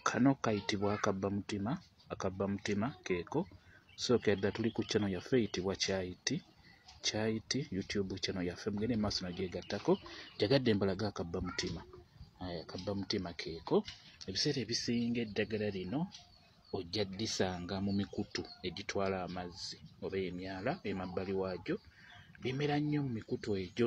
Kano kayitibwa akabbamutima. Akabbamutima keeko. Sookera ddala tuli ku channel yaffe eyitibwa Kyayiti YouTube channel yaffe. Mugende maaso nagyegattako. Jagadde mbalaga akabbamutima. Akabbamutima keeko. Ebiseera ebisinga eddagala lino ojja ddisanga mu mikutu egitwala amazzi oba emyala emabbali waagyo. Bimera nnyo mu mikutu egyo.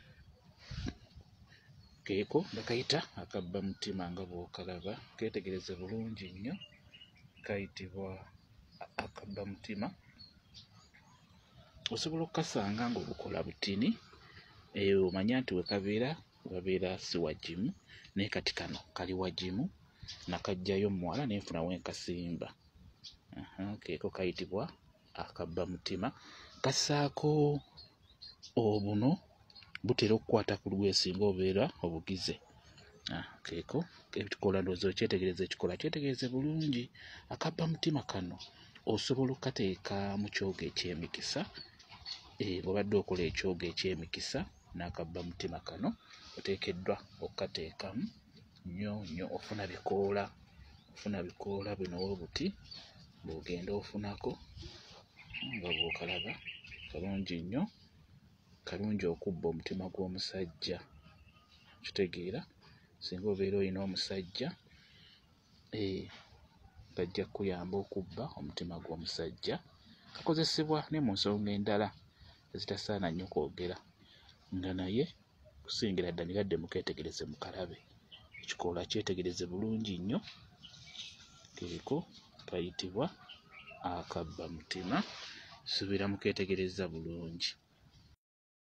Keeko bakayita akabbamutima nga bw'okalaba. Keetegereze bulungi nnyo. Kayitibwa akabbamutima. Osobola okukasanga ng'obukola butini. Omanya nti we kabeera si wagimu, naye kati kano kali wagimu. Nakajjayo muwala nenfuna wenkasimba. Keeko kayitibwa akabbamutima. Kassaako obuno butera okukwata ku lugoye singa obeera obugize. Keeko ekikola ndowooza okyetegereza ekikola kyetegereze bulungi. Akabbamutima kano osobola okukateeka mu kyogo eky'emikisa. Bw'obadde okola ekyogo eky'emikisa n'akabbamutima kano oteekeddwa okukateekamu nnyo nnyo. Ofuna bikoola bino obuti bw'ogenda ofunako nga bw'okalaba. Kalungi nnyo, kalungi okubba omutima gw'omusajja. Kitegeera singa obeera olina omusajja kajja kukuyamba okubba omutima gw'omusajja. Kakozesebwa ne mu nsonga endala ezitasaana nnyo kwogera, nga naye kusingira ddala nigadde mukeetegereze mukalabe. Ekikoola kyetegereze bulungi nnyo. Keeko kayitibwa akabbamutima. Suubira mukeetegereza bulungi.